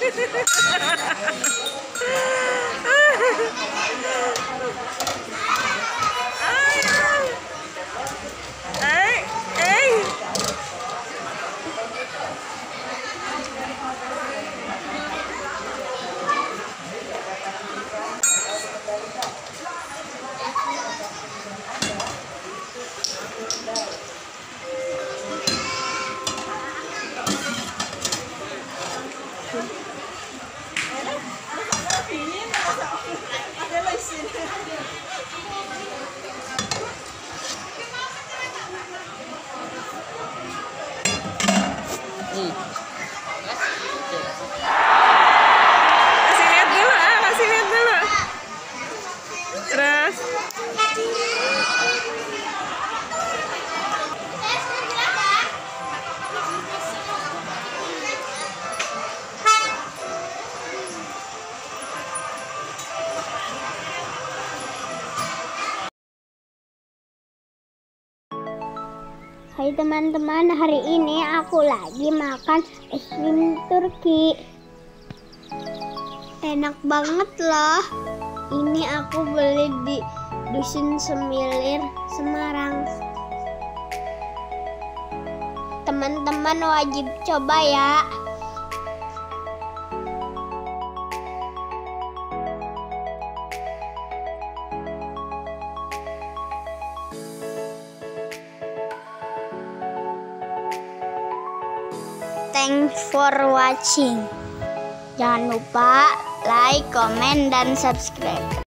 Kasih lihat dulu. Terus Hai teman-teman, hari ini aku lagi makan es krim Turki. Enak banget loh. Ini aku beli di Dusun Semilir, Semarang. Teman-teman wajib coba ya. Thanks for watching. Jangan lupa like, comment, dan subscribe.